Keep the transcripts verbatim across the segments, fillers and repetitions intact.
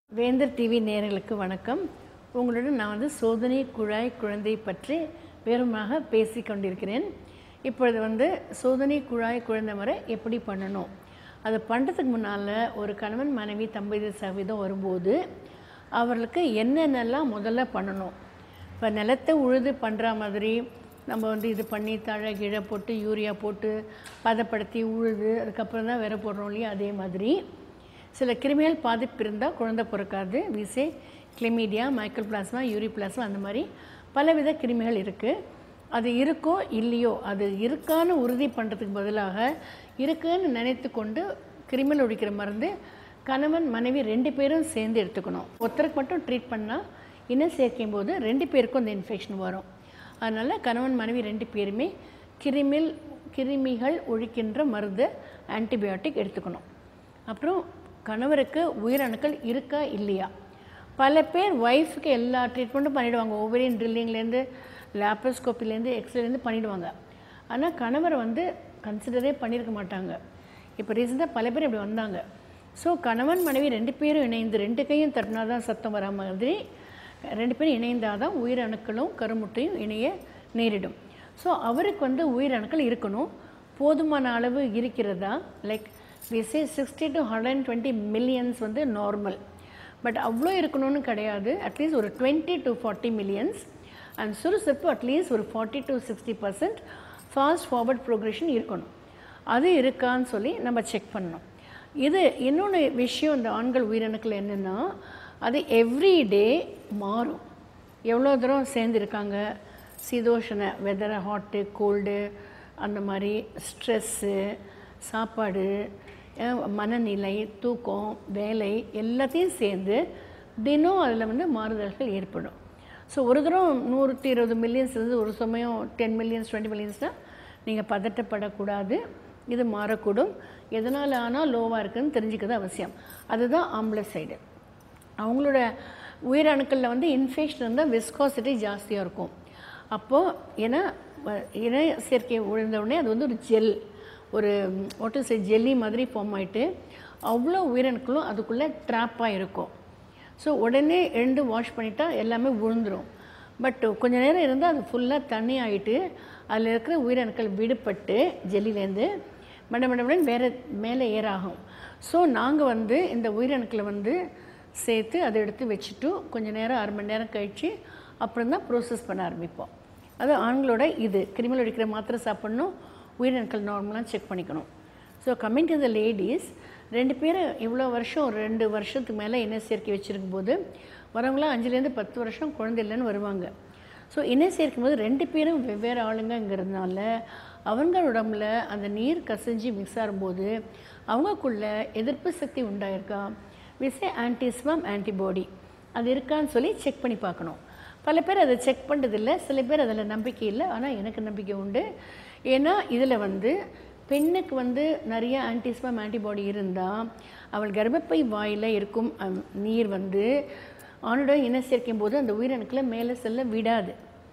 வேந்தர் டிவி நேயர்களுக்கு வணக்கம். உங்களுடன் நான் வந்து சோதனை குழாய் குழந்தை பற்றி விவரமாக பேசி கொண்டிருக்கிறேன். இப்பொழுது வந்து சோதனை குழாய் குழந்தை முறை எப்படி பண்ணணும், அதை பண்ணுறதுக்கு முன்னால் ஒரு கணவன் மனைவி தம்பதி சதவீதம் வரும்போது அவர்களுக்கு என்னென்னலாம் முதல்ல பண்ணணும். இப்போ நிலத்தை உழுது பண்ணுற மாதிரி நம்ம வந்து இது பண்ணி தழை கிழ போட்டு யூரியா போட்டு பதப்படுத்தி உழுது அதுக்கப்புறம் தான் விரை போடுறோம் இல்லையா, அதே மாதிரி சில கிருமிகள் பாதிப்பு இருந்தால் குழந்தை பிறக்காது. விசே chlamydia, mycoplasma, ureaplasma, அந்த மாதிரி பலவித கிருமிகள் இருக்குது. அது இருக்கோ இல்லையோ, அது இருக்கான்னு உறுதி பண்ணுறதுக்கு பதிலாக இருக்குன்னு நினைத்து கொண்டு கிருமிகள் ஒழிக்கிற மருந்து கணவன் மனைவி ரெண்டு பேரும் சேர்ந்து எடுத்துக்கணும். ஒருத்தருக்கு மட்டும் ட்ரீட் பண்ணால் இனம் சேர்க்கும் போது ரெண்டு பேருக்கும் அந்த இன்ஃபெக்ஷன் வரும். அதனால் கணவன் மனைவி ரெண்டு பேருமே கிருமில் கிருமிகள் ஒழிக்கின்ற மருந்து ஆன்டிபயோட்டிக் எடுத்துக்கணும். அப்புறம் கணவருக்கு உயிரணுக்கள் இருக்கா இல்லையா. பல பேர் ஒய்ஃபுக்கு எல்லா ட்ரீட்மெண்ட்டும் பண்ணிவிடுவாங்க. ஓவரியன் ட்ரில்லிங்லேருந்து லேப்ரோஸ்கோப்பிலேருந்து எக்ஸ்ரேலேருந்து பண்ணிவிடுவாங்க. ஆனால் கணவர் வந்து கன்சிடரே பண்ணியிருக்க மாட்டாங்க. இப்போ ரீசெண்டாக பல பேர் இப்படி வந்தாங்க. ஸோ கணவன் மனைவி ரெண்டு பேரும் இணைந்து ரெண்டு கையும் தட்டினா தான் சத்தம் வரா மாதிரி ரெண்டு பேரும் இணைந்தால் தான் உயிரணுக்களும் கருமுட்டையும் இணைய நேரிடும். ஸோ அவருக்கு வந்து உயிரணுக்கள் இருக்கணும். போதுமான அளவு இருக்கிறதா, like we say sixty to one hundred twenty millions வந்து நார்மல். பட் அவ்வளோ இருக்கணும்னு கிடையாது. அட்லீஸ்ட் ஒரு twenty to forty millions and சுறுசுறுப்பு அட்லீஸ்ட் ஒரு forty to sixty percent fast forward progression இருக்கணும். அது இருக்கான்னு சொல்லி நம்ம செக் பண்ணணும். இது இன்னொன்று விஷயம், இந்த ஆண்கள் உயிரணுக்கள் என்னென்னா அது எவ்ரிடே மாறும். எவ்வளோ தூரம் சேர்ந்துருக்காங்க, சீதோஷண வெதர், ஹாட்டு கோல்டு, அந்த மாதிரி ஸ்ட்ரெஸ்ஸு, சாப்பாடு, மனநிலை, தூக்கம், வேலை எல்லாத்தையும் சேர்ந்து தினம் அதில் வந்து மாறுதல்கள் ஏற்படும். ஸோ ஒரு தரம் நூற்றி இருபது மில்லியன்ஸ் இருந்து ஒரு சமயம் டென் மில்லியன்ஸ் டுவெண்ட்டி மில்லியன்ஸ்னால் நீங்கள் பதட்டப்படக்கூடாது. இது மாறக்கூடும். எதனால் ஆனால் லோவாக இருக்குதுன்னு தெரிஞ்சுக்கிறது அவசியம். அதுதான் ஆம்பளை சைடு. அவங்களோட உயிரணுக்களில் வந்து இன்ஃபெக்ஷன் இருந்தால் விஸ்காசிட்டி ஜாஸ்தியாக இருக்கும். அப்போது ஏன்னா இன சேர்க்கை விழுந்தவுடனே அது வந்து ஒரு ஜெல், ஒரு வாட்டர் சைட் ஜெல்லி மாதிரி ஃபார்ம் ஆகிட்டு அவ்வளோ உயிரணுக்களும் அதுக்குள்ளே ட்ராப்பாக இருக்கும். ஸோ உடனே எழுந்து வாஷ் பண்ணிட்டா எல்லாமே விழுந்துடும். பட் கொஞ்சம் நேரம் இருந்தால் அது ஃபுல்லாக தண்ணி ஆகிட்டு அதில் இருக்கிற உயிரணுக்கள் விடுபட்டு ஜெல்லிலேருந்து மட மடமடன் வேறு மேலே ஏறாகும். ஸோ நாங்கள் வந்து இந்த உயிரணுக்களை வந்து சேர்த்து அதை எடுத்து வச்சுட்டு கொஞ்சம் நேரம் அரை மணி நேரம் கழித்து அப்புறம் தான் ப்ரோசஸ் பண்ண ஆரம்பிப்போம். அது ஆண்களோட இது கிருமிகள் அடிக்கிற மாத்திரை சாப்பிட்ணும், உயிரணுக்கள் நார்மலாக செக் பண்ணிக்கணும். So coming to the ladies, ரெண்டு பேரும் இவ்வளோ வருஷம் ஒரு ரெண்டு வருஷத்துக்கு மேலே இணை சேர்க்கை வச்சுருக்கும் போது வரவங்களாம் அஞ்சுலேருந்து பத்து வருஷம் குழந்தை இல்லைன்னு வருவாங்க. ஸோ இணை சேர்க்கும் போது ரெண்டு பேரும் வெவ்வேறு ஆளுங்கிறதுனால அவங்க உடம்புல அந்த நீர் கசிஞ்சு மிக்ஸ் ஆகும்போது அவங்களுக்குள்ள எதிர்ப்பு சக்தி உண்டாயிருக்கா, விசே ஆன்டிஸ்மம் ஆன்டிபாடி அது இருக்கான்னு சொல்லி செக் பண்ணி பார்க்கணும். பல பேர் அதை செக் பண்ணுறதில்லை, சில பேர் அதில் நம்பிக்கை இல்லை. ஆனால் எனக்கு நம்பிக்கை உண்டு. ஏன்னா இதில் வந்து பெண்ணுக்கு வந்து நிறைய ஆன்டிஸ்மம் ஆன்டிபாடி இருந்தால் அவள் கர்ப்பப்பை வாயில் இருக்கும் நீர் வந்து ஆணோட இணை சேர்க்கும் போது அந்த உயிரணுக்களை மேலே செல்ல விடாது.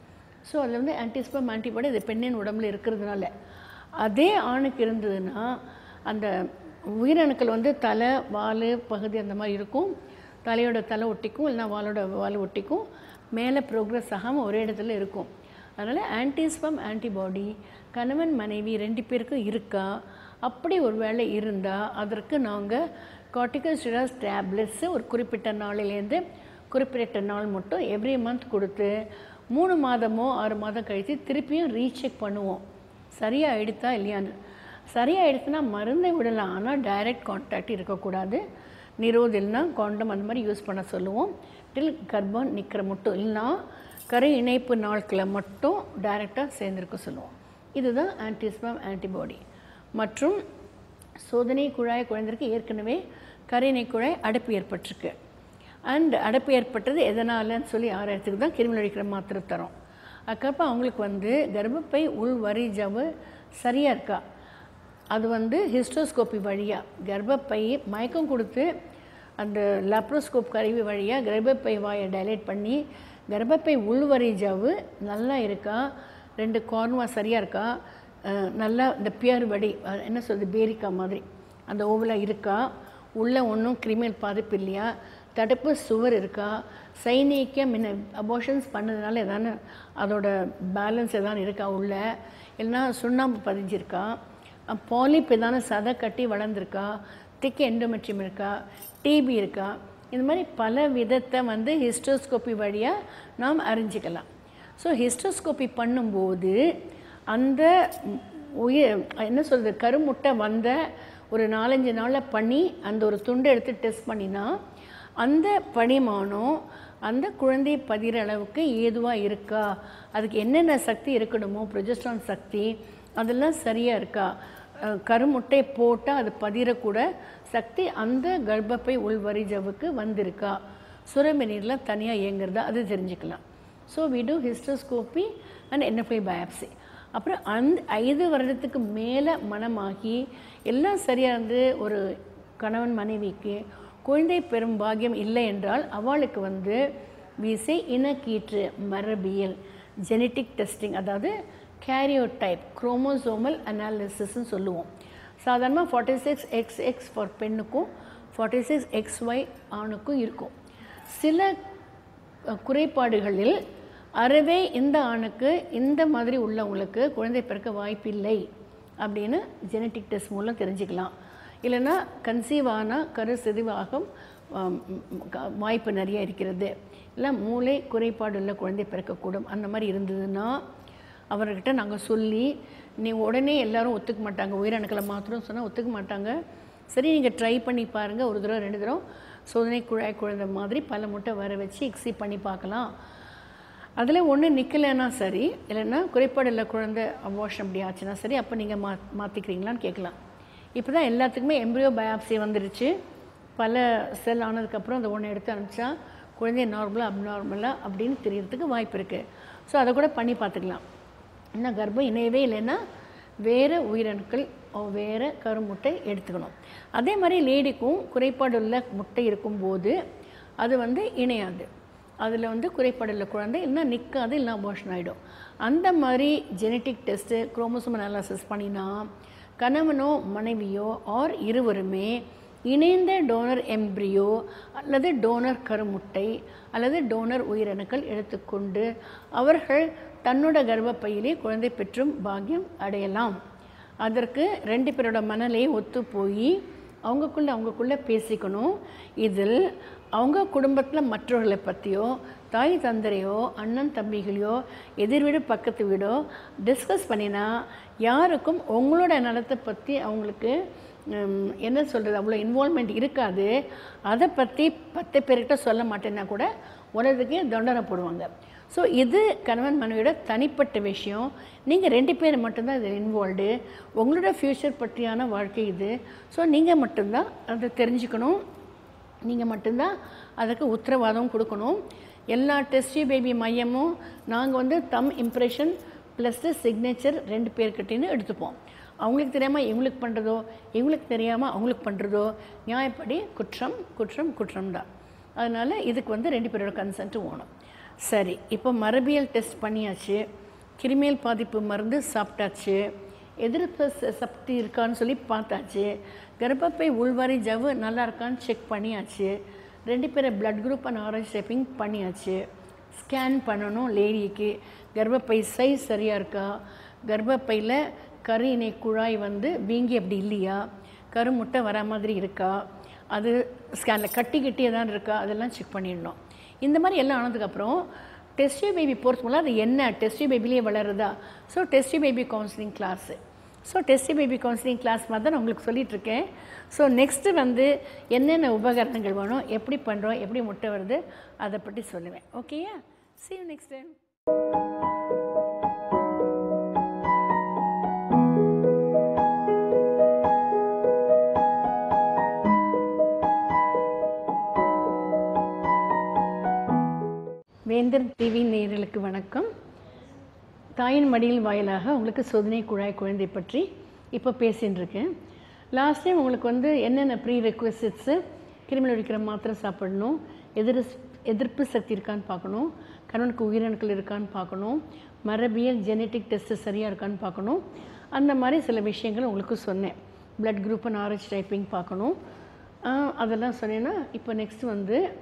ஸோ அதில் வந்து ஆன்டிஸ்மம் ஆன்டிபாடி அது பெண்ணின் உடம்புல இருக்கிறதுனால, அதே ஆணுக்கு இருந்ததுன்னா அந்த உயிரணுக்கள் வந்து தலை வால் பகுதி அந்த மாதிரி இருக்கும். தலையோட தலை ஒட்டிக்கும், இல்லைனா வாலோட வால் ஒட்டிக்கும், மேலே ப்ரோக்ரஸ் ஆகாமல் ஒரே இடத்துல இருக்கும். அதனால் ஆன்டிஸ்பம் ஆன்டிபாடி கணவன் மனைவி ரெண்டு பேருக்கும் இருக்கா. அப்படி ஒரு வேளை இருந்தால் அதற்கு நாங்கள் கார்டிகோஸ்டெராய்ட்ஸ் டேப்லெட்ஸு ஒரு குறிப்பிட்ட நாளிலேருந்து குறிப்பிட்ட நாள் மட்டும் எவ்ரி மந்த் கொடுத்து மூணு மாதமோ ஆறு மாதம் கழித்து திருப்பியும் ரீசெக் பண்ணுவோம் சரியாக எடுத்தா இல்லையான்னு. சரியாக எடுத்துனா மருந்தை விடலாம், ஆனால் டைரக்ட் கான்டாக்ட் இருக்கக்கூடாது. நிரோதில்னா காண்டம் அந்த மாதிரி யூஸ் பண்ண சொல்லுவோம். டில் கர்ப்பம் நிற்கிற மட்டும் இல்லைனா கரு இணைப்பு நாட்களை மட்டும் டைரெக்டாக சேர்ந்துருக்க சொல்லுவோம். இதுதான் ஆன்டிஸ்மம் ஆன்டிபாடி. மற்றும் சோதனை குழாய் குழந்தைக்கு ஏற்கனவே கருணை குழாய் அடைப்பு ஏற்பட்டிருக்கு. அண்ட் அடைப்பு ஏற்பட்டது எதனாலன்னு சொல்லி ஆராயத்துக்கு தான் கிருமி அழிக்கிற மாத்திரை தரோம். அதுக்கப்புறம் அவங்களுக்கு வந்து கர்ப்பப்பை உள் வரி ஜவ்வு சரியாக இருக்கா, அது வந்து ஹிஸ்டோஸ்கோப்பி வழியாக கர்ப்பப்பை மயக்கம் கொடுத்து அந்த லாப்ரோஸ்கோப் கருவி வழியாக கர்ப்பப்பை வாயை டைலேட் பண்ணி கர்ப்பப்பை உள்வரி ஜவ்வு நல்லா இருக்கா, ரெண்டு கார்னுவா சரியாக இருக்கா, நல்லா இந்த பியர் வடி என்ன சொல்கிறது பேரிக்கா மாதிரி அந்த ஓவலாக இருக்கா, உள்ளே ஒன்றும் கிருமிகள் பாதிப்பு இல்லையா, தடுப்பு சுவர் இருக்கா, சைனிக்க முன்ன அபோஷன்ஸ் பண்ணதுனால எதான அதோட பேலன்ஸ் எதான இருக்கா உள்ள, இல்லைனா சுண்ணாம்பு பதிஞ்சிருக்கா, பாலிப் எதான சதை கட்டி வளர்ந்துருக்கா, திக் எண்டோமெட்ரியம் இருக்கா, டிபி இருக்கா, இந்த மாதிரி பல விதத்தை வந்து ஹிஸ்டோஸ்கோப்பி வழியாக நாம் அறிஞ்சிக்கலாம். ஸோ ஹிஸ்டோஸ்கோப்பி பண்ணும்போது அந்த உயிர் என்ன சொல்கிறது கருமுட்டை வந்த ஒரு நாலஞ்சு நாளில் பண்ணி அந்த ஒரு துண்டை எடுத்து டெஸ்ட் பண்ணினா அந்த பரிமாணம் அந்த குழந்தை பதிகிற அளவுக்கு ஏதுவாக இருக்கா, அதுக்கு என்னென்ன சக்தி இருக்கணுமோ ப்ரொஜெஸ்ட்ரான் சக்தி அதெல்லாம் சரியாக இருக்கா, கருமுட்டை போட்டால் அது பதிரக்கூட சக்தி அந்த கர்ப்பப்பை உள்வரிஜவுக்கு வந்திருக்கா, சுரமி நீரில் தனியாக இயங்குறதா அது தெரிஞ்சுக்கலாம். So we do hysteroscopy and NFI biopsy. அப்புறம் அந்த ஐந்து வருடத்துக்கு மேலே மனமாகி எல்லாம் சரியாக இருந்து ஒரு கணவன் மனைவிக்கு குழந்தை பெறும் பாக்கியம் இல்லை என்றால் அவளுக்கு வந்து விசை இனக்கீற்று மரபியல் ஜெனட்டிக் டெஸ்டிங், அதாவது கேரியோடைப் குரோமோசோமல் அனாலிசிஸ்ன்னு சொல்லுவோம். சாதாரணமாக forty six X X for பெண்ணுக்கும் ஃபார்ட்டி சிக்ஸ் எக்ஸ் ஒய் ஆணுக்கும் இருக்கும். சில குறைபாடுகளில் அறவே இந்த ஆணுக்கு இந்த மாதிரி உள்ளவங்களுக்கு குழந்தை பிறக்க வாய்ப்பில்லை அப்படின்னு ஜெனட்டிக் டெஸ்ட் மூலம் தெரிஞ்சுக்கலாம். இல்லைன்னா கன்சீவ் ஆனால் கரு சிதைவாகும் வாய்ப்பு நிறைய இருக்கிறது, இல்லை மூளை குறைபாடு உள்ள குழந்தை பிறக்கக்கூடும். அந்த மாதிரி இருந்ததுன்னா அவர்கிட்ட நாங்கள் சொல்லி, நீ உடனே எல்லோரும் ஒத்துக்க மாட்டாங்க, உயிரணுக்களை மாத்திரம் சொன்னால் ஒத்துக்க மாட்டாங்க. சரி நீங்கள் ட்ரை பண்ணி பாருங்கள், ஒரு தடவை ரெண்டு தடவை சோதனை குழாய் குழந்தை மாதிரி பல முட்டை வர வச்சு எக்ஸி பண்ணி பார்க்கலாம். அதில் ஒன்று நிற்கலைன்னா சரி, இல்லைன்னா குறைபாடு இல்லை குழந்தை அபார்ஷன் அப்படி ஆச்சுன்னா சரி, அப்போ நீங்கள் மா மாற்றிக்கிறீங்களான்னு கேட்கலாம். இப்போ தான் எல்லாத்துக்குமே எம்ப்ரியோ பயாப்சி வந்துருச்சு. பல செல் ஆனதுக்கப்புறம் அந்த ஒன்று எடுத்து அனுப்பிச்சா குழந்தை நார்மலாக அப்நார்மலாக அப்படின்னு தெரியறதுக்கு வாய்ப்பு இருக்குது. ஸோ அதை கூட பண்ணி பார்த்துக்கலாம். இன்னும் கர்ப்பம் இணையவே இல்லைன்னா வேறு உயிரணுக்கள் வேறு கருமுட்டை எடுத்துக்கணும். அதே மாதிரி லேடிக்கும் குறைபாடு உள்ள முட்டை இருக்கும்போது அது வந்து இணையாது, அதில் வந்து குறைபாடுள்ள குழந்தை இல்லைன்னா நிற்காது, இல்லைனா அபார்ஷன் ஆகிடும். அந்த மாதிரி ஜெனட்டிக் டெஸ்ட்டு குரோமோசோம் அனாலிசிஸ் பண்ணினா கணவனோ மனைவியோ ஆர் இருவருமே இணைந்த டோனர் எம்ப்ரியோ அல்லது டோனர் கருமுட்டை அல்லது டோனர் உயிரணுக்கள் எடுத்துக்கொண்டு அவர்கள் தன்னோட கர்ப்பப்பையிலே குழந்தை பெற்றும் பாக்கியம் அடையலாம். அதற்கு ரெண்டு பேரோட மனநிலையும் ஒத்து போய் அவங்கக்குள்ளே அவங்கக்குள்ளே பேசிக்கணும். இதில் அவங்க குடும்பத்தில் மற்றவர்களை பற்றியோ தாய் தந்தரையோ அண்ணன் தம்பிகளையோ எதிர் வீடு பக்கத்து வீடோ டிஸ்கஸ் பண்ணினா யாருக்கும் உங்களோட நலத்தை பற்றி அவங்களுக்கு என்ன சொல்கிறது அவ்வளோ இன்வால்மெண்ட் இருக்காது. அதை பற்றி பத்து பேர்கிட்ட சொல்ல மாட்டேன்னா கூட உலகத்துக்கே தண்டனை போடுவாங்க. ஸோ இது கணவன் மனைவியோட தனிப்பட்ட விஷயம். நீங்கள் ரெண்டு பேர் மட்டும்தான் இதில் இன்வால்வ்டு. உங்களோட ஃப்யூச்சர் பற்றியான வாழ்க்கை இது. ஸோ நீங்கள் மட்டும்தான் அதை தெரிஞ்சுக்கணும், நீங்கள் மட்டும்தான் அதுக்கு உத்தரவாதம் கொடுக்கணும். எல்லா டெஸ்ட் பேபி மையமும் நாங்கள் வந்து தம் இம்ப்ரெஷன் ப்ளஸ் சிக்னேச்சர் ரெண்டு பேர்கிட்டேன்னு எடுத்துப்போம். அவங்களுக்கு தெரியாமல் இவங்களுக்கு பண்ணுறதோ இவங்களுக்கு தெரியாமல் அவங்களுக்கு பண்ணுறதோ நியாயப்படி குற்றம் குற்றம் குற்றம் தான். அதனால் இதுக்கு வந்து ரெண்டு பேரோட கன்சென்ட்டும் வேணும். சரி, இப்போ மரபியல் டெஸ்ட் பண்ணியாச்சு, கிருமியல் பாதிப்பு மருந்து சாப்பிட்டாச்சு, எதிர்ப்பு சக்தி இருக்கான்னு சொல்லி பார்த்தாச்சு, கர்ப்பப்பை உள்வாரி ஜவ்வு நல்லா இருக்கான்னு செக் பண்ணியாச்சு, ரெண்டு பேரை பிளட் குரூப் அண்ட் ஆரஞ்ச் ஷேப்பிங் பண்ணியாச்சு, ஸ்கேன் பண்ணணும் லேடிக்கு, கர்ப்பப்பை சைஸ் சரியாக இருக்கா, கர்ப்பப்பையில் கரு இணை குழாய் வந்து வீங்கி அப்படி இல்லையா, கருமுட்டை வர மாதிரி இருக்கா, அது ஸ்கேனில் கட்டி கட்டி எதாவது இருக்கா, அதெல்லாம் செக் பண்ணிடணும். இந்த மாதிரி எல்லாம் ஆனதுக்கப்புறம் டெஸ்ட் பேபி போகிறது மூலம் அது என்ன டெஸ்ட் பேபிலேயே வளருதா. So test baby counselling class so test baby counselling class மாதிரி தான் நான் உங்களுக்கு சொல்லிகிட்ருக்கேன். ஸோ நெக்ஸ்ட்டு வந்து என்னென்ன உபகரணங்கள் வேணும், எப்படி பண்ணுறோம், எப்படி முட்டை வருது, அதை பற்றி சொல்லுவேன். ஓகேயா? see you next time. Vendhar TV நேயர்களுக்கு வணக்கம். தாயின் மடியில் வாயிலாக உங்களுக்கு சோதனை குழாய் குழந்தை பற்றி இப்போ பேசின்னு இருக்கேன். லாஸ்ட் டைம் உங்களுக்கு வந்து என்னென்ன ப்ரீ ரெக்வசிட்ஸு, கிருமிகள் அடிக்கிற மாத்திரை சாப்பிடணும், எதிர் எதிர்ப்பு சக்தி இருக்கான்னு பார்க்கணும், கணவனுக்கு உயிரணுக்கள் இருக்கான்னு பார்க்கணும், மரபியல் ஜெனட்டிக் டெஸ்ட்டு சரியாக இருக்கான்னு பார்க்கணும், அந்த மாதிரி சில விஷயங்கள் உங்களுக்கு சொன்னேன். பிளட் குரூப் அண்ட் ஆரஞ்ச் டைப்பிங் பார்க்கணும், அதெல்லாம் சொன்னேன்னா இப்போ நெக்ஸ்ட் வந்து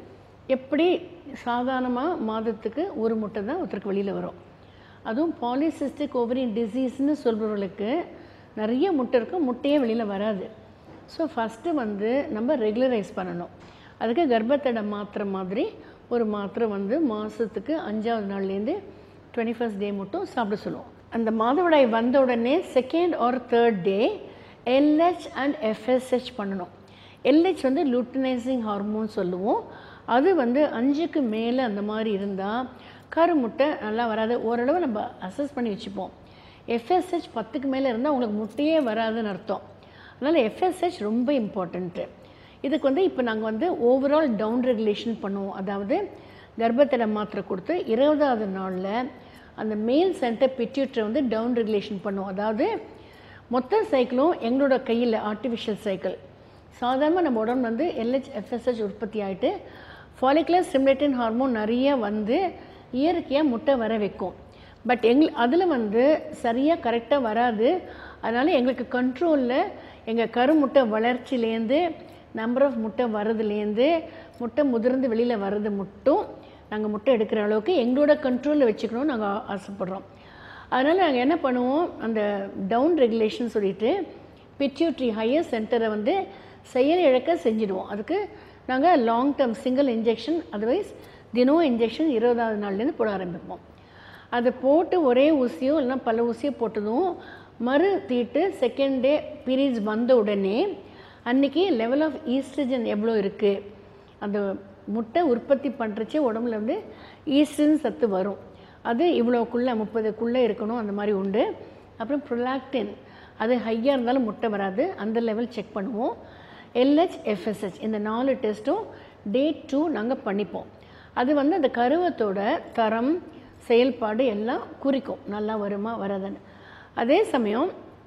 எப்படி சாதாரணமாக மாதத்துக்கு ஒரு முட்டை தான் ஒருத்தருக்கு வெளியில் வரும். அதுவும் பாலிசிஸ்டிக் ஓவரியன் டிசீஸ்னு சொல்கிறவங்களுக்கு நிறைய முட்டை இருக்கும், முட்டையே வெளியில் வராது. ஸோ ஃபஸ்ட்டு வந்து நம்ம ரெகுலரைஸ் பண்ணணும். அதுக்கு கர்ப்பத்தடை மாத்திரை மாதிரி ஒரு மாத்திரை வந்து மாதத்துக்கு அஞ்சாவது நாள்லேருந்து டுவெண்ட்டி ஃபஸ்ட் டே மட்டும் சாப்பிட சொல்லுவோம். அந்த மாதவிடாய் வந்த உடனே second or third day LH and FSH பண்ணணும். எல்ஹெச் வந்து லூட்டினைசிங் ஹார்மோன் சொல்லுவோம். அது வந்து அஞ்சுக்கு மேலே அந்த மாதிரி இருந்தால் கருமுட்டை நல்லா வராது, ஓரளவு நம்ம அசஸ் பண்ணி வச்சுப்போம். எஃப்எஸ்ஹெச் பத்துக்கு மேலே இருந்தால் உங்களுக்கு முட்டையே வராதுன்னு அர்த்தம். அதனால் எஃப்எஸ்ஹெச் ரொம்ப இம்பார்ட்டண்ட்டு. இதுக்கு வந்து இப்போ நாங்கள் வந்து ஓவரால் டவுன் ரெகுலேஷன் பண்ணுவோம். அதாவது கர்ப்பத்தடை மாத்திரை கொடுத்து இருபதாவது நாளில் அந்த மேல் சென்டர் பிட்யூட்டரை வந்து டவுன் ரெகுலேஷன் பண்ணுவோம். அதாவது மொத்த சைக்கிளும் எங்களோட கையில் ஆர்டிஃபிஷியல் சைக்கிள். சாதாரணமாக நம்ம உடம்பு வந்து எல்ஹெச் எஃப்எஸ்ஹெச் உற்பத்தி ஆகிட்டு ஃபாலிகுலர் ஸ்டிமுலேட்டிங் ஹார்மோன் நிறைய வந்து இயற்கையாக முட்டை வர வைக்கும். பட் எங்கள் அதில் வந்து சரியாக கரெக்டாக வராது. அதனால் எங்களுக்கு கண்ட்ரோலில் எங்கள் கருமுட்டை வளர்ச்சியிலேருந்து நம்பர் ஆஃப் முட்டை வர்றதுலேருந்து முட்டை முதிர்ந்து வெளியில் வர்றது மட்டும் நாங்கள் முட்டை எடுக்கிற அளவுக்கு எங்களோட கண்ட்ரோலில் வச்சுக்கணும்னு நாங்கள் ஆசைப்பட்றோம். அதனால் நாங்கள் என்ன பண்ணுவோம், அந்த டவுன் ரெகுலேஷன் சொல்லிவிட்டு பிட்யூட்ரி ஹையர் சென்டரை வந்து செயல் இழக்க செஞ்சுடுவோம். அதுக்கு நாங்கள் long term single injection, otherwise தினம் இன்ஜெக்ஷன் இருபதாவது நாள்லேருந்து போட ஆரம்பிப்போம். அதை போட்டு ஒரே ஊசியோ இல்லைனா பல ஊசியோ போட்டதும் மறு தீட்டு செகண்ட் டே பீரியட்ஸ் வந்த உடனே அன்றைக்கி லெவல் ஆஃப் ஈஸ்ட்ரஜன் எவ்வளோ இருக்குது, அந்த முட்டை உற்பத்தி பண்ணுறச்சே உடம்புல வந்து ஈஸ்ட்ரஜன் சத்து வரும். அது இவ்வளோக்குள்ளே முப்பதுக்குள்ளே இருக்கணும், அந்த மாதிரி உண்டு. அப்புறம் ப்ரொலாக்டின் அது ஹையாக இருந்தாலும் முட்டை வராது, அந்த லெவல் செக் பண்ணுவோம். எல்ஹெச் எஃப்எஸ்ஹெச் இந்த நாலு டெஸ்ட்டும் டே டூ நாங்கள் பண்ணிப்போம். அது வந்து அந்த கருவத்தோட தரம் செயல்பாடு எல்லாம் குறிக்கும், நல்லா வருமா வராதுன்னு. அதே சமயம்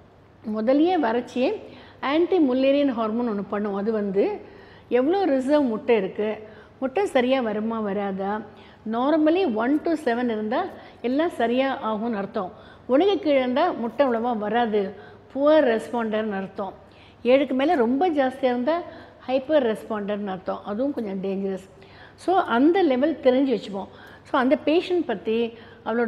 முதலியே வறட்சியே ஆன்டி முல்லேரியன் ஹார்மோன் ஒன்று பண்ணும். அது வந்து எவ்வளோ ரிசர்வ் முட்டை இருக்குது, முட்டை சரியாக வருமா வராதா, நார்மலி ஒன் டு செவன் இருந்தால் எல்லாம் சரியாக ஆகும்னு அர்த்தம். உனக்கு கீழே இருந்தால் முட்டை அவ்வளோவா வராது, புவர் ரெஸ்பாண்டர்னு அர்த்தம். ஏழுக்கு மேலே ரொம்ப ஜாஸ்தியாக இருந்தால் ஹைப்பர் ரெஸ்பாண்டர்னு அர்த்தம், அதுவும் கொஞ்சம் டேஞ்சரஸ். ஸோ அந்த லெவல் தெரிஞ்சு வச்சுப்போம். ஸோ அந்த பேஷண்ட் பற்றி அவளோட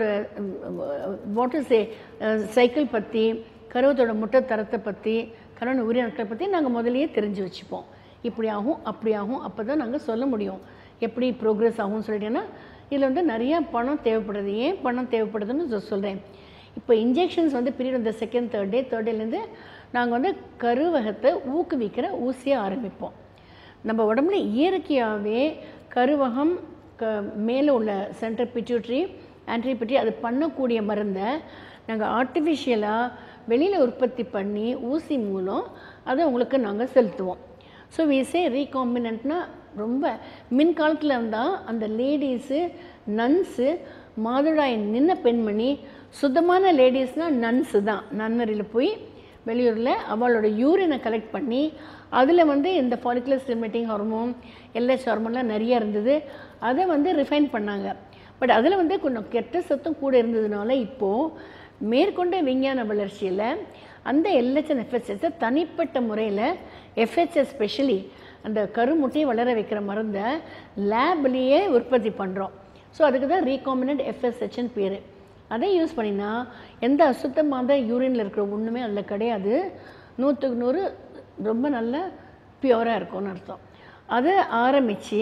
வாட்டர் சே சைக்கிள் பற்றி, கருவத்தோட முட்டை தரத்தை பற்றி, கருவ உயிரினங்களை பற்றி நாங்கள் முதலையே தெரிஞ்சு வச்சுப்போம். இப்படி ஆகும் அப்படி ஆகும், அப்போ தான் நாங்கள் சொல்ல முடியும் எப்படி ப்ரோக்ரெஸ் ஆகும்னு சொல்லிட்டேன்னா. இதில் வந்து நிறையா பணம் தேவைப்படுது. ஏன் பணம் தேவைப்படுதுன்னு சொல்கிறேன். இப்போ இன்ஜெக்ஷன்ஸ் வந்து பீரியட் வந்து செகண்ட் தேர்ட் டே தேர்ட் டேலேருந்து நாங்கள் வந்து கருவகத்தை ஊக்குவிக்கிற ஊசியை ஆரம்பிப்போம். நம்ம உடம்புல இயற்கையாகவே கருவகம் க மேலே உள்ள சென்ட்ரல் பிட்யூட்ரி ஆன்ட்ரி பிட்யூட்ரி அது பண்ணக்கூடிய மருந்தை நாங்கள் ஆர்டிஃபிஷியலாக வெளியில் உற்பத்தி பண்ணி ஊசி மூலம் அதை உங்களுக்கு நாங்கள் செலுத்துவோம். ஸோ வீசே ரீகாம்பினன்ட்னா ரொம்ப மின்காலத்தில் இருந்தால் அந்த லேடிஸு நன்ஸு மாதவிடாய் நின்ன பெண்மணி சுத்தமான லேடிஸ்னால் நன்ஸு தான். நன்னரியில் போய் வெளியூரில் அவளோட யூரினை கலெக்ட் பண்ணி அதில் வந்து இந்த ஃபாலிகுலர் ஸ்டிமுலேட்டிங் ஹார்மோன் எல்ஹெச் ஹார்மோன்லாம் நிறைய இருந்தது, அதை வந்து ரிஃபைன் பண்ணாங்க. பட் அதில் வந்து கொஞ்சம் கெட்ட சத்தம் கூட இருந்ததுனால இப்போது மேற்கொண்ட விஞ்ஞான வளர்ச்சியில் அந்த எல்ஹெச் அண்ட் எஃப்எஸ்ஹெச்சை தனிப்பட்ட முறையில் எஃப்ஹெச்எஸ் ஸ்பெஷலி அந்த கருமுட்டையை வளர வைக்கிற மருந்தை லேப்லேயே உற்பத்தி பண்ணுறோம். ஸோ அதுக்கு தான் ரீகாம்பினன்ட் எஃப்எஸ்ஹெச்னு பேர். அதை யூஸ் பண்ணினா எந்த அசுத்தமான யூரினில் இருக்கிற ஒன்றுமே அதில் கிடையாது, நூற்றுக்கு நூறு ரொம்ப நல்ல பியூராக இருக்கும்னு அர்த்தம். அதை ஆரம்பித்து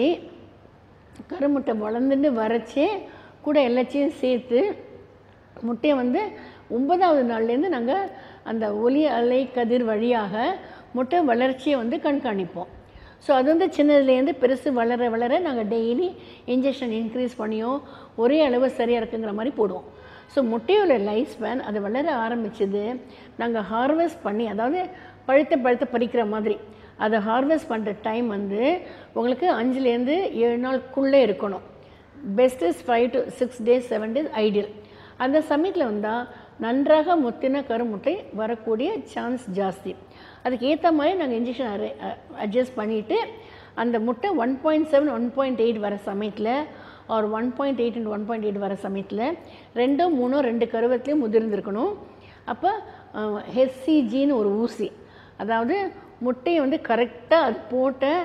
கருமுட்டை வளர்ந்துட்டு வரைச்சே கூட எல்லாத்தையும் சேர்த்து முட்டையை வந்து ஒன்பதாவது நாள்லேருந்து நாங்கள் அந்த ஒலி அலை கதிர் வழியாக முட்டை வளர்ச்சியை வந்து கண்காணிப்போம். ஸோ அது வந்து சின்னதுலேருந்து பெருசு வளர வளர நாங்கள் டெய்லி இன்ஜெக்ஷன் இன்க்ரீஸ் பண்ணியும் ஒரே அளவு சரியாக இருக்குங்கிற மாதிரி போடுவோம். ஸோ முட்டையோட லைஃப் ஸ்பேன் அது வளர ஆரம்பிச்சது நாங்கள் ஹார்வெஸ்ட் பண்ணி, அதாவது பழுத்த பழுத்த பறிக்கிற மாதிரி அதை ஹார்வெஸ்ட் பண்ணுற டைம் வந்து உங்களுக்கு அஞ்சுலேருந்து ஏழு நாளுக்குள்ளே இருக்கணும். Best is five to six days seven days ideal. அந்த சமயத்தில் வந்தால் நன்றாக முத்தின கருமுட்டை வரக்கூடிய சான்ஸ் ஜாஸ்தி. அதுக்கு ஏற்ற மாதிரி நாங்கள் இன்ஜெக்ஷன் அரே அட்ஜஸ்ட் பண்ணிவிட்டு அந்த முட்டை one point seven one point eight வர சமயத்தில் ஒரு one point eight and one point eight வர சமயத்தில் ரெண்டோ மூணோ ரெண்டு கருவத்துலேயும் முதிர்ந்துருக்கணும். அப்போ ஹெச்சிஜின்னு ஒரு ஊசி, அதாவது முட்டையை வந்து கரெக்டாக அது போட்ட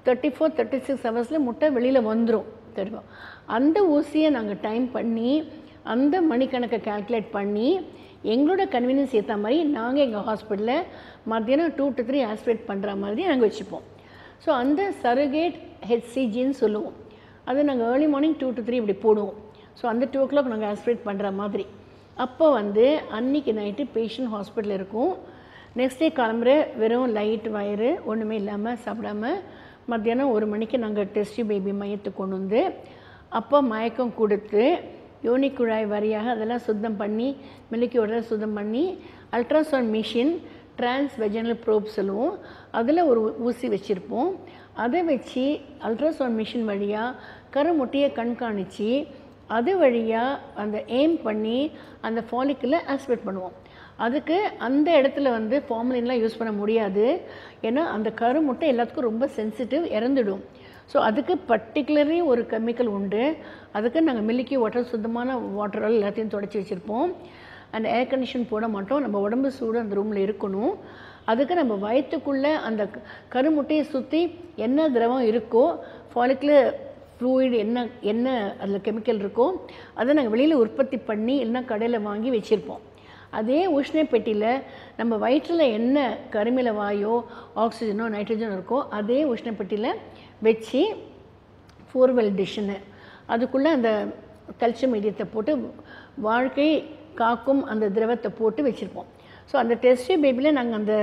தேர்ட்டி ஃபோர் தேர்ட்டி சிக்ஸ் ஹவர்ஸில் முட்டை வெளியில் வந்துடும் தெரியும். அந்த ஊசியை நாங்கள் டைம் பண்ணி அந்த மணிக்கணக்கை கால்குலேட் பண்ணி எங்களோட கன்வீனியன்ஸ் ஏற்ற மாதிரி நாங்கள் எங்கள் ஹாஸ்பிட்டலில் மத்தியானம் டூ டு த்ரீ ஆஸ்பிரேட் பண்ணுற மாதிரி நாங்கள் வச்சுப்போம். ஸோ அந்த சர்ரோகேட் ஹெச்சிஜின்னு சொல்லுவோம். அதை நாங்கள் early morning two to three இப்படி போடுவோம். ஸோ அந்த டூ ஓ கிளாக் நாங்கள் ஆஸ்பிரேட் பண்ணுற மாதிரி. அப்போ வந்து அன்றைக்கி நைட்டு பேஷண்ட் ஹாஸ்பிட்டலில் இருக்கும். நெக்ஸ்ட் டே கிளம்புற வெறும் லைட் வயிறு ஒன்றுமே இல்லாமல் சாப்பிடாம மத்தியானம் ஒரு மணிக்கு நாங்கள் டெஸ்ட் பேபி மையத்துக்கு கொண்டு வந்து அப்போ மயக்கம் கொடுத்து யோனி குழாய் வரியாக அதெல்லாம் சுத்தம் பண்ணி மில்லிக்கோட சுத்தம் பண்ணி ultrasound machine transvaginal probe சொல்லுவோம், அதில் ஒரு ஊசி வச்சுருப்போம். அதை வச்சு அல்ட்ராசவுண்ட் மிஷின் வழியாக கருமுட்டையை கண்காணித்து அது வழியாக அந்த எய்ம் பண்ணி அந்த ஃபாலிக்கில் ஆஸ்பிரேட் பண்ணுவோம். அதுக்கு அந்த இடத்துல வந்து ஃபார்மலின்லாம் யூஸ் பண்ண முடியாது. ஏன்னா அந்த கருமுட்டை எல்லாத்துக்கும் ரொம்ப சென்சிட்டிவ், இறந்துடும். ஸோ அதுக்கு பர்டிகுலர்லி ஒரு கெமிக்கல் உண்டு. அதுக்கு நாங்கள் மில்லிக்கி வாட்டர் சுத்தமான வாட்டரால் எல்லாத்தையும் தொடச்சி வச்சுருப்போம். அந்த ஏர் கண்டிஷன் போட மாட்டோம். நம்ம உடம்பு சூடு அந்த ரூமில் இருக்கணும். அதுக்கு நம்ம வயிற்றுக்குள்ளே அந்த கருமுட்டையை சுற்றி என்ன திரவம் இருக்கோ, ஃபாலிகுலர் ஃப்ளூயிட் என்ன என்ன அதில் கெமிக்கல் இருக்கோ அதை நாங்கள் வெளியில் உற்பத்தி பண்ணி இல்லைன்னா கடையில் வாங்கி வச்சுருப்போம். அதே உஷ்ண பெட்டியில் நம்ம வயிற்றில் என்ன கருமில வாயோ ஆக்சிஜனோ நைட்ரஜனோ இருக்கோ அதே உஷ்ண பெட்டியில் வச்சு ஃபோர்வெல் டிஷ்ஷுன்னு அதுக்குள்ளே அந்த கல்சியம் மீடியத்தை போட்டு வாழ்க்கை காக்கும் அந்த திரவத்தை போட்டு வச்சுருப்போம். ஸோ அந்த டெஸ்ட் பேபியில் நாங்கள் அந்த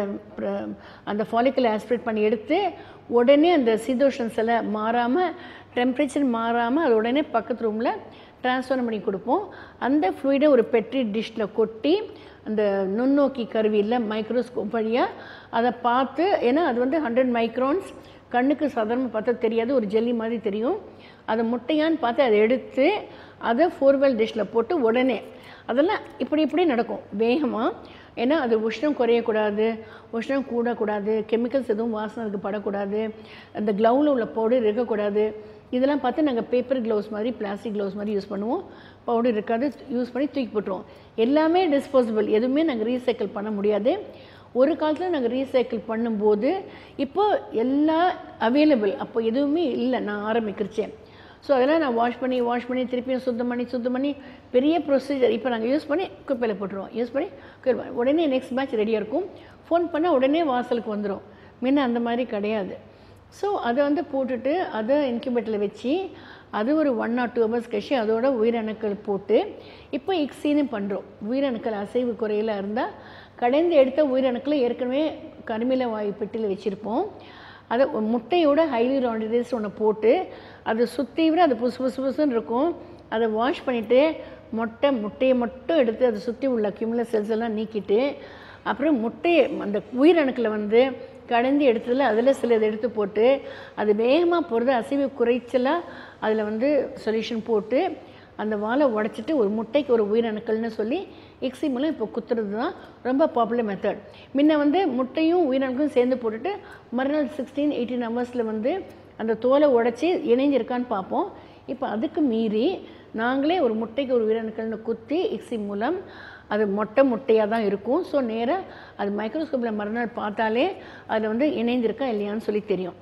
அந்த ஃபாலிக்கலை ஆஸ்பிரேட் பண்ணி எடுத்து உடனே அந்த சீதோஷன்ஸ் எல்லாம் மாறாமல் டெம்பரேச்சர் மாறாமல் அது உடனே பக்கத்து ரூமில் ட்ரான்ஸ்ஃபர் பண்ணி கொடுப்போம். அந்த ஃப்ளூயிடை ஒரு பெட்ரி டிஷ்ஷில் கொட்டி அந்த நுண்ணோக்கி கருவியில் மைக்ரோஸ்கோப் வழியாக அதை பார்த்து, ஏன்னா அது வந்து ஹண்ட்ரட் மைக்ரான்ஸ் கண்ணுக்கு சாதாரணமாக பார்த்தா தெரியாது, ஒரு ஜெல்லி மாதிரி தெரியும். அதை முட்டையான்னு பார்த்து அதை எடுத்து அதை ஃபோர்வெல் டிஷ்ஷில் போட்டு உடனே அதெல்லாம் இப்படி இப்படி நடக்கும் வேகமாக. ஏன்னா அது உஷ்ணம் குறையக்கூடாது, உஷ்ணம் கூடக்கூடாது, கெமிக்கல்ஸ் எதுவும் வாசனை அதுக்கு படக்கூடாது, அந்த க்ளவுவில் உள்ள பவுடர் இருக்கக்கூடாது. இதெல்லாம் பார்த்து நாங்கள் பேப்பர் க்ளவுஸ் மாதிரி பிளாஸ்டிக் க்ளவுஸ் மாதிரி யூஸ் பண்ணுவோம். பவுடர் இருக்காது, யூஸ் பண்ணி தூக்கி போட்டுருவோம். எல்லாமே டிஸ்போசபிள், எதுவுமே நாங்கள் ரீசைக்கிள் பண்ண முடியாது. ஒரு காலத்தில் நாங்கள் ரீசைக்கிள் பண்ணும்போது இப்போ எல்லாம் அவைலபிள், அப்போ எதுவுமே இல்லை நான் ஆரம்பிக்கிறச்சேன். ஸோ அதெல்லாம் நான் வாஷ் பண்ணி வாஷ் பண்ணி திருப்பியும் சுத்தம் பண்ணி சுத்தம் பண்ணி பெரிய ப்ரொசீஜர். இப்போ நாங்கள் யூஸ் பண்ணி குப்பையில் போட்டுருவோம், யூஸ் பண்ணி குப்பை உடனே நெக்ஸ்ட் பேட்ச் ரெடியாக இருக்கும். ஃபோன் பண்ணால் உடனே வாசலுக்கு வந்துடும். முன்ன அந்த மாதிரி கிடையாது. ஸோ அதை வந்து போட்டுட்டு அதை இன்குபேட்டரில் வச்சு அது ஒரு ஒன் ஆர் டூ ஹவர்ஸ் கழிச்சு அதோட உயிரணுக்கள் போட்டு இப்போ இக்ஸின்னு பண்ணுறோம். உயிரணுக்கள் அசைவு குறையில் இருந்தால் கடைந்து எடுத்த உயிரணுக்களை ஏற்கனவே கருமில வாயு பெட்டியில் வச்சுருப்போம். அதை முட்டையோட ஹைலூரானிடேஸ் ஒன்று போட்டு அதை சுற்றி விட அது புசு புசு புசுன்னு இருக்கும். அதை வாஷ் பண்ணிவிட்டு மொட்டை முட்டையை மட்டும் எடுத்து அதை சுற்றி உள்ள கியூமுலஸ் செல்ஸ் எல்லாம் நீக்கிட்டு அப்புறம் முட்டையை அந்த உயிரணுக்களை வந்து கடைந்து எடுத்ததில் அதில் சில இதை எடுத்து போட்டு அது வேகமாக போகிறது அசைவு குறைச்சலாக அதில் வந்து சொல்யூஷன் போட்டு அந்த வாழை உடச்சிட்டு ஒரு முட்டைக்கு ஒரு உயிரணுக்கள்னு சொல்லி எக்ஸி மூலம் இப்போ குத்துறது தான் ரொம்ப பாப்புலர் மெத்தட். முன்ன வந்து முட்டையும் உயிரணுக்களும் சேர்ந்து போட்டுட்டு மறுநாள் சிக்ஸ்டீன் எயிட்டீன் ஹவர்ஸில் வந்து அந்த தோலை உடச்சி இணைஞ்சிருக்கான்னு பார்ப்போம். இப்போ அதுக்கு மீறி நாங்களே ஒரு முட்டைக்கு ஒரு உயிரணுக்கள்னு குத்தி எக்ஸி மூலம் அது மொட்டை முட்டையாக தான் இருக்கும். ஸோ நேராக அது மைக்ரோஸ்கோப்பில் மறுநாள் பார்த்தாலே அதில் வந்து இணைந்திருக்கா இல்லையான்னு சொல்லி தெரியும்.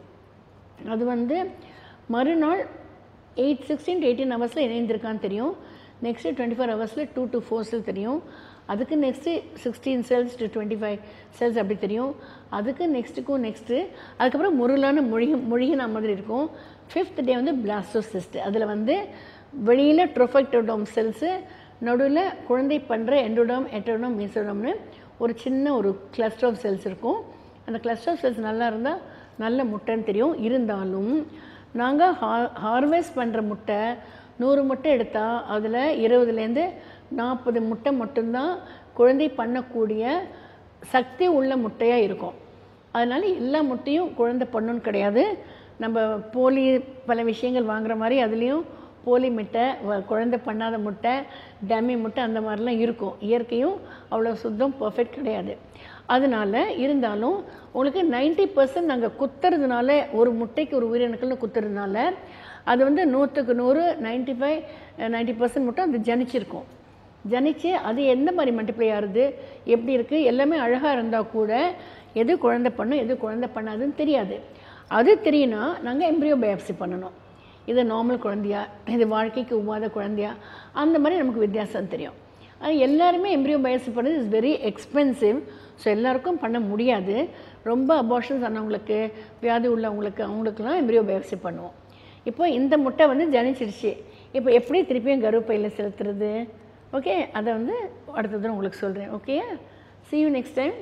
அது வந்து மறுநாள் எயிட் சிக்ஸ்டீன் டு எயிட்டீன் ஹவர்ஸில் இணைந்திருக்கான்னு தெரியும். நெக்ஸ்ட்டு டுவெண்ட்டி ஃபோர் ஹவர்ஸில் டூ டு ஃபோர் செல் தெரியும். அதுக்கு next sixteen cells to twenty five cells அப்படி தெரியும். அதுக்கு நெக்ஸ்ட்டுக்கும் நெக்ஸ்ட்டு அதுக்கப்புறம் முருளான மொழி மொழிகின மாதிரி இருக்கும். ஃபிஃப்த் டே வந்து பிளாஸ்டோசிஸ்ட். அதில் வந்து வெளியில் ட்ரோஃபெக்டோடோம் செல்ஸு, நடுவில் குழந்தை பண்ணுற எண்டோடோம் எட்டோடோம் மீசோடோம்னு ஒரு சின்ன ஒரு கிளஸ்டர் ஆஃப் செல்ஸ் இருக்கும். அந்த கிளஸ்டர் ஆஃப் செல்ஸ் நல்லா இருந்தால் நல்ல முட்டைன்னு தெரியும். இருந்தாலும் நாங்கள் ஹா ஹார்வெஸ்ட் பண்ணுற முட்டை நூறு முட்டை எடுத்தால் அதில் இருபதுலேருந்து நாற்பது முட்டை மட்டும்தான் குழந்தை பண்ணக்கூடிய சக்தி உள்ள முட்டையாக இருக்கும். அதனால் எல்லா முட்டையும் குழந்தை பண்ணணுன்னு கிடையாது. நம்ம போலி பல விஷயங்கள் வாங்குகிற மாதிரி அதுலேயும் போலி முட்டை, குழந்தை பண்ணாத முட்டை, டம்மி முட்டை அந்த மாதிரிலாம் இருக்கும். இயற்கையும் அவ்வளோ சுத்தம் பர்ஃபெக்ட் கிடையாது. அதனால் இருந்தாலும் உங்களுக்கு நைன்ட்டி பர்சன்ட் நாங்கள் குத்துறதுனால ஒரு முட்டைக்கு ஒரு உயிரணுக்கள்னு குத்துறதுனால அது வந்து நூற்றுக்கு நூறு நைன்ட்டி ஃபைவ் நைன்ட்டி பர்சன்ட் மட்டும் அது ஜனிச்சிருக்கும். ஜனிச்சு அது எந்த மாதிரி மல்டிப்ளை ஆகுது எப்படி இருக்குது எல்லாமே அழகாக இருந்தால் கூட எது குழந்தை பண்ணும் எது குழந்தை பண்ணாதுன்னு தெரியாது. அது தெரியும்னா நாங்கள் எம்ப்ரியோ பயாப்சி பண்ணணும். இது நார்மல் குழந்தையா, இது வாழ்க்கைக்கு உவாத குழந்தையா, அந்த மாதிரி நமக்கு வித்தியாசம் தெரியும். அது எல்லாருமே எம்ப்ரியோ பயாப்சி பண்ணது இஸ் வெரி எக்ஸ்பென்சிவ். ஸோ எல்லாருக்கும் பண்ண முடியாது. ரொம்ப அபார்ஷன்ஸ் ஆனவங்களுக்கு, வியாதி உள்ளவங்களுக்கு, அவங்களுக்குலாம் எம்ப்ரியோ பயாப்சி பண்ணுவோம். இப்போ இந்த முட்டை வந்து ஜனிச்சிடுச்சு. இப்போ எப்படி திருப்பியும் கர்ப்பப்பையில் செலுத்துறது? ஓகே, அதை வந்து அடுத்தது உங்களுக்கு சொல்கிறேன். Okay, see you next time.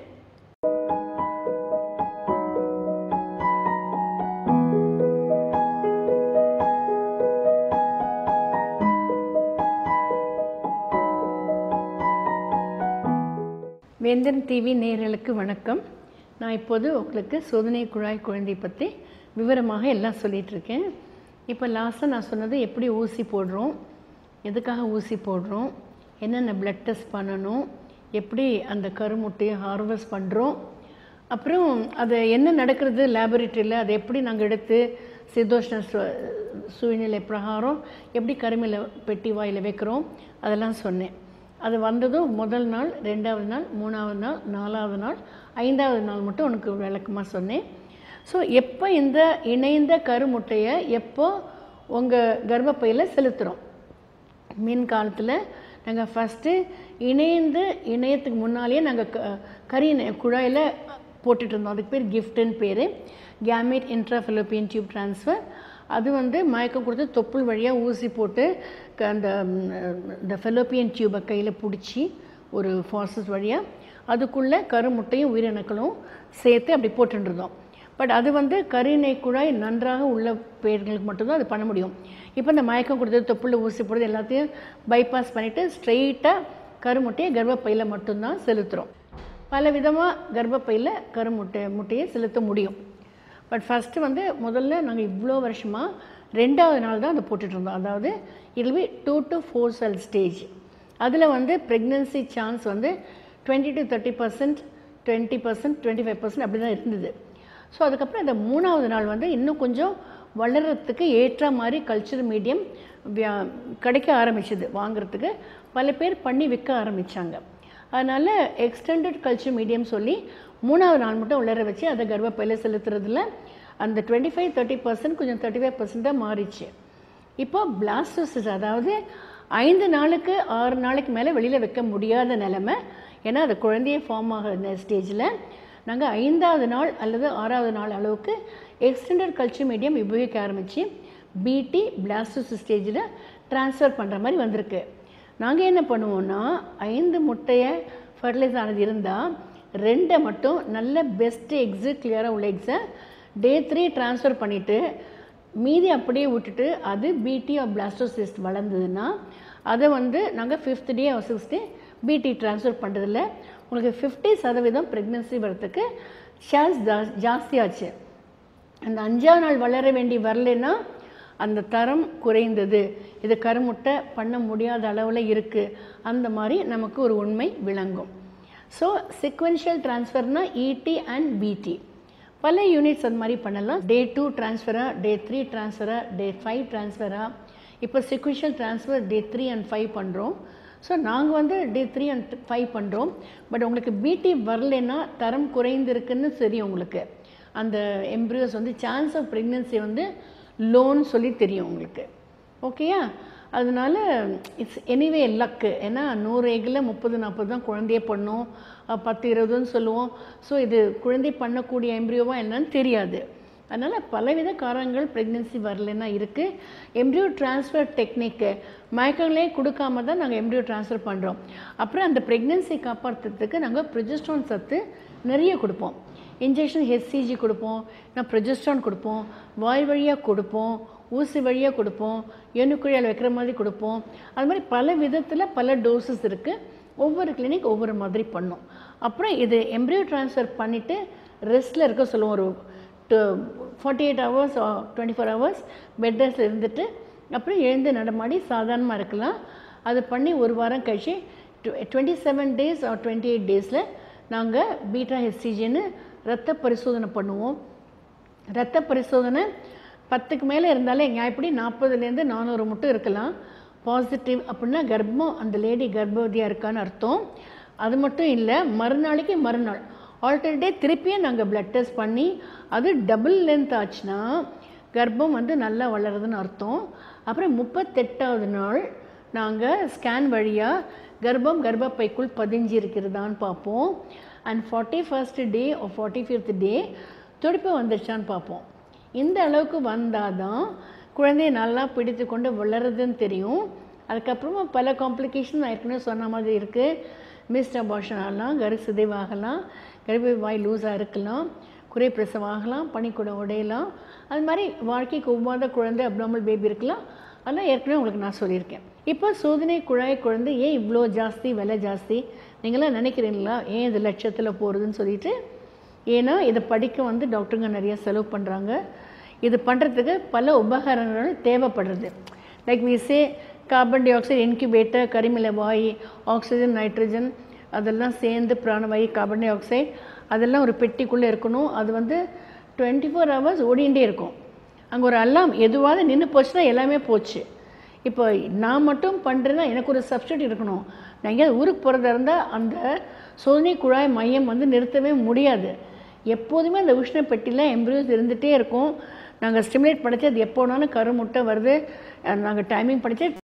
Vendhan TV நேயர்களுக்கு வணக்கம். நான் இப்போது உங்களுக்கு சோதனை குழாய் குழந்தை பற்றி விவரமாக எல்லாம் சொல்லிகிட்ருக்கேன். இப்போ லாஸ்ட்டாக நான் சொன்னது எப்படி ஊசி போடுறோம், எதுக்காக ஊசி போடுறோம், என்னென்ன பிளட் டெஸ்ட் பண்ணணும், எப்படி அந்த கருமுட்டையை ஹார்வெஸ்ட் பண்ணுறோம், அப்புறம் அது என்ன நடக்கிறது லேபரேட்டரியில், அதை எப்படி நாங்கள் எடுத்து சீதோஷ்ண சூழ்நிலை பிரகாரம் எப்படி கருமையில் பெட்டி வாயில் வைக்கிறோம், அதெல்லாம் சொன்னேன். அது வந்ததும் முதல் நாள், ரெண்டாவது நாள், மூணாவது நாள், நாலாவது நாள், ஐந்தாவது நாள் மட்டும் உனக்கு விளக்கமாக சொன்னேன். ஸோ எப்போ இந்த இணைந்த கருமுட்டையை எப்போ உங்கள் கர்ப்பப்பையில் செலுத்துகிறோம்? மீன் காலத்தில் நாங்கள் ஃபஸ்ட்டு இணைந்து இணையத்துக்கு முன்னாலேயே நாங்கள் க கரி குழாயில் போட்டுட்டு இருந்தோம். அதுக்கு பேர் கிஃப்ட்டுன்னு பேர், கேமேட் இன்ட்ராஃபெலோப்பியன் டியூப் ட்ரான்ஸ்ஃபர். அது வந்து மயக்கம் கொடுத்து தொப்புள் வழியாக ஊசி போட்டு அந்த இந்த ஃபெலோப்பியன் டியூபை கையில் பிடிச்சி ஒரு ஃபார்சஸ் வழியாக அதுக்குள்ளே கருமுட்டையும் உயிரணுக்களும் சேர்த்து அப்படி போட்டுருந்தோம். பட் அது வந்து கருணை குழாய் நன்றாக உள்ள பேர்களுக்கு மட்டும்தான் அது பண்ண முடியும். இப்போ இந்த மயக்கம் கொடுத்தது, தொப்புளில் ஊசி போடுறது எல்லாத்தையும் பைபாஸ் பண்ணிவிட்டு ஸ்ட்ரெயிட்டாக கருமுட்டையை கர்ப்பப்பையில் மட்டும்தான் செலுத்துகிறோம். பல விதமாக கர்ப்பப்பையில் கருமுட்டை முட்டையை செலுத்த முடியும். பட் ஃபஸ்ட்டு வந்து முதல்ல நாங்கள் இவ்வளோ வருஷமாக ரெண்டாவது நாள் தான் அதை போட்டுட்ருந்தோம். அதாவது it be two to four cell stage. அதில் வந்து ப்ரெக்னென்சி சான்ஸ் வந்து twenty to thirty percent twenty percent twenty five percent அப்படி தான் இருந்தது. ஸோ அதுக்கப்புறம் இந்த மூணாவது நாள் வந்து இன்னும் கொஞ்சம் வளர்கிறதுக்கு ஏற்ற மாதிரி கல்ச்சர் மீடியம் வியா கிடைக்க ஆரம்பிச்சிது. வாங்கிறதுக்கு பல பேர் பண்ணி விற்க ஆரம்பித்தாங்க. அதனால் எக்ஸ்டெண்டட் கல்ச்சர் மீடியம் சொல்லி மூணாவது நாள் மட்டும் வளர வச்சு அதை கர்ப்பப்பையில் செலுத்துறதுல அந்த டுவெண்ட்டி ஃபைவ் தேர்ட்டி பர்சன்ட் கொஞ்சம் தேர்ட்டி ஃபைவ் பர்சன்ட்டாக மாறிச்சு. இப்போ பிளாஸ்டோசிஸ், அதாவது ஐந்து நாளுக்கு ஆறு நாளைக்கு மேலே வெளியில் வைக்க முடியாத நிலைமை. ஏன்னா அது குழந்தைய ஃபார்ம் ஆகிற ஸ்டேஜில் நாங்கள் ஐந்தாவது நாள் அல்லது ஆறாவது நாள் அளவுக்கு எக்ஸ்டெண்டட் கல்ச்சர் மீடியம் உபயோகிக்க ஆரம்பித்து பிடி பிளாஸ்டோசிஸ் ஸ்டேஜில் ட்ரான்ஸ்ஃபர் பண்ணுற மாதிரி வந்திருக்கு. நாங்கள் என்ன பண்ணுவோன்னா, ஐந்து முட்டையை ஃபர்டிலைஸ் ஆனது இருந்தால் ரெண்டை மட்டும் நல்ல பெஸ்ட்டு எக்ஸு கிளியராக உள்ள எக்ஸை டே த்ரீ ட்ரான்ஸ்ஃபர் பண்ணிவிட்டு மீதி அப்படியே விட்டுட்டு அது பிடி ஆஃப் பிளாஸ்டோசிஸ்ட் வளர்ந்ததுன்னா அதை வந்து நாங்கள் fifth day or sixth day பிடி ட்ரான்ஸ்ஃபர் பண்ணுறதில்ல உங்களுக்கு ஃபிஃப்டி சதவீதம் ப்ரெக்னென்சி வரத்துக்கு சான்ஸ் ஜா ஜாஸ்தியாச்சு. அந்த அஞ்சாவது நாள் வளர வேண்டி வரலைன்னா அந்த தரம் குறைந்தது, இது கருமுட்டை பண்ண முடியாத அளவில் இருக்குது, அந்த மாதிரி நமக்கு ஒரு உண்மை விளங்கும். ஸோ சீக்வென்ஷியல் ட்ரான்ஸ்ஃபர்னால் இடி அண்ட் பிடி பல யூனிட்ஸ் அது மாதிரி பண்ணலாம். டே டூ ட்ரான்ஸ்ஃபராக, டே த்ரீ ட்ரான்ஸ்ஃபராக, டே ஃபைவ் ட்ரான்ஸ்ஃபராக. இப்போ sequential transfer day three and five பண்ணுறோம். ஸோ நாங்கள் வந்து டே த்ரீ அண்ட் ஃபைவ் பண்ணுறோம். பட் உங்களுக்கு பிடி வரலைன்னா தரம் குறைந்திருக்குன்னு தெரியும். உங்களுக்கு அந்த எம்ப்ரியோஸ் வந்து சான்ஸ் ஆஃப் ப்ரெக்னென்சி வந்து லோன்னு சொல்லி தெரியும் உங்களுக்கு. ஓகேயா? அதனால இட்ஸ் எனிவே லக்கு. ஏன்னா நூறு எக்கில் முப்பது நாற்பது தான் குழந்தையே பண்ணும், பத்து இருபதுன்னு சொல்லுவோம். ஸோ இது குழந்தை பண்ணக்கூடிய எம்ப்ரியோவா என்னன்னு தெரியாது. அதனால் பலவித காரணங்கள் ப்ரெக்னென்சி வரலைன்னா இருக்குது. எம்ப்ரியோ ட்ரான்ஸ்ஃபர் டெக்னிக்கு மயக்கங்களே கொடுக்காம தான் நாங்கள் எம்ப்ரியோ ட்ரான்ஸ்ஃபர் பண்ணுறோம். அப்புறம் அந்த ப்ரெக்னென்சி காப்பாற்றுறதுக்கு நாங்கள் ப்ரொஜெஸ்ட்ரான் சத்து நிறைய கொடுப்போம். இன்ஜெக்ஷன் ஹெச்சிஜி கொடுப்போம், நான் ப்ரொஜெஸ்ட்ரான் கொடுப்போம், வாய் வழியாக கொடுப்போம், ஊசி வழியாக கொடுப்போம், எண்ணுக்குழியால் வைக்கிற மாதிரி கொடுப்போம். அது மாதிரி பல விதத்தில் பல டோசஸ் இருக்குது. ஒவ்வொரு கிளினிக் ஒவ்வொரு மாதிரி பண்ணோம். அப்புறம் இது எம்ப்ரியோ ட்ரான்ஸ்ஃபர் பண்ணிவிட்டு ரெஸ்ட்டில் இருக்க சொல்லுவோம். ஒரு forty eight hours twenty four hours bed ரெஸ்ட்டில் இருந்துட்டு அப்புறம் எழுந்து நடமாடி சாதாரணமாக இருக்கலாம். அது பண்ணி ஒரு வாரம் கழிச்சு twenty seven days or twenty eight டேஸில் நாங்கள் பீட்டா ஹெச்சிஜின்னு ரத்த பரிசோதனை பண்ணுவோம். ரத்த பரிசோதனை பத்துக்கு மேலே இருந்தாலே எப்படி நாற்பதுலேருந்து நானூறு மட்டும் இருக்கலாம். பாசிட்டிவ் அப்படின்னா கர்ப்பம், அந்த லேடி கர்ப்பவதியாக இருக்கான்னு அர்த்தம். அது மட்டும் இல்லை, மறுநாளைக்கு மறுநாள் ஆல்டர்னேட் டே திருப்பியும் நாங்கள் பிளட் டெஸ்ட் பண்ணி அது டபுள் லென்த் ஆச்சுன்னா கர்ப்பம் வந்து நல்லா வளருதுன்னு அர்த்தம். அப்புறம் முப்பத்தெட்டாவது நாள் நாங்கள் ஸ்கேன் வழியாக கர்ப்பம் கர்ப்பப்பைக்குள் பதிஞ்சு இருக்கிறதான்னு பார்ப்போம். And forty first day forty fifth day துடிப்பு வந்துடுச்சான்னு பார்ப்போம். இந்த அளவுக்கு வந்தால் தான் குழந்தைய நல்லா பிடித்து கொண்டு வளருதுன்னு தெரியும். அதுக்கப்புறமா பல காம்ப்ளிகேஷன் நான் ஏற்கனவே சொன்ன மாதிரி இருக்குது. மிஸ்ட் அபார்ஷன் ஆகலாம், கரு சிதைவாகலாம், கர்ப்ப வாய் லூஸாக இருக்கலாம், குறை பிரசவம் ஆகலாம், பனிக்கூடம் உடையலாம். அது மாதிரி வாழ்க்கைக்கு ஒவ்வாத குழந்தை அப்நார்மல் பேபி இருக்கலாம். அதெல்லாம் ஏற்கனவே உங்களுக்கு நான் சொல்லியிருக்கேன். இப்போ சோதனை குழாய் குழந்தை ஏன் இவ்வளோ ஜாஸ்தி, விலை ஜாஸ்தி நீங்களாம் நினைக்கிறீங்களா? ஏன் இது லட்சத்தில் போகிறதுன்னு சொல்லிட்டு. ஏன்னா இதை படிக்க வந்து டாக்டருங்க நிறைய செலவு பண்ணுறாங்க. இது பண்ணுறதுக்கு பல உபகரணங்கள் தேவைப்படுறது. Like we say carbon dioxide incubator, கரிமில வாயு, ஆக்சிஜன், நைட்ரஜன் அதெல்லாம் சேர்ந்து பிராணவாயு, கார்பன் டை ஆக்சைடு அதெல்லாம் ஒரு பெட்டிக்குள்ளே இருக்கணும். அது வந்து டுவெண்ட்டி ஃபோர் ஹவர்ஸ் ஓடிண்டே இருக்கும். அங்கே ஒரு அலாம் எதுவாவது நின்று போச்சுன்னா எல்லாமே போச்சு. இப்போ நான் மட்டும் பண்ணுறேன்னா எனக்கு ஒரு சப்ஸ்டியூட் இருக்கணும். நான் எங்கேயாவது ஊருக்கு போகிறதா இருந்தால் அந்த சோதனை குழாய் மையம் வந்து நிறுத்தவே முடியாது. எப்போதுமே அந்த உஷ்ண பெட்டியில் எம்ப்ரியோஸ் இருந்துகிட்டே இருக்கும். நாங்கள் ஸ்டிமுலேட் படித்து அது எப்போனாலும் கரு முட்டை வருது. நாங்கள் டைமிங் படித்து